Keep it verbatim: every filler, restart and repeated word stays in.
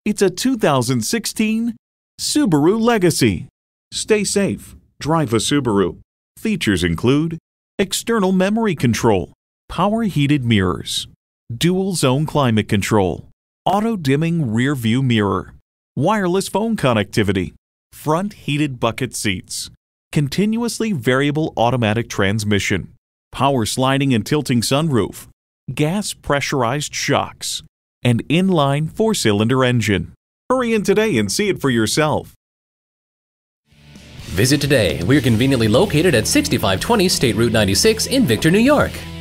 It's a two thousand sixteen Subaru Legacy. Stay safe. Drive a Subaru. Features include external memory control, power heated mirrors, dual zone climate control, auto dimming rear view mirror, wireless phone connectivity, front heated bucket seats, continuously variable automatic transmission, power sliding and tilting sunroof, gas pressurized shocks, and inline four-cylinder engine. Hurry in today and see it for yourself. Visit today. We're conveniently located at sixty-five twenty State Route ninety-six in Victor, New York.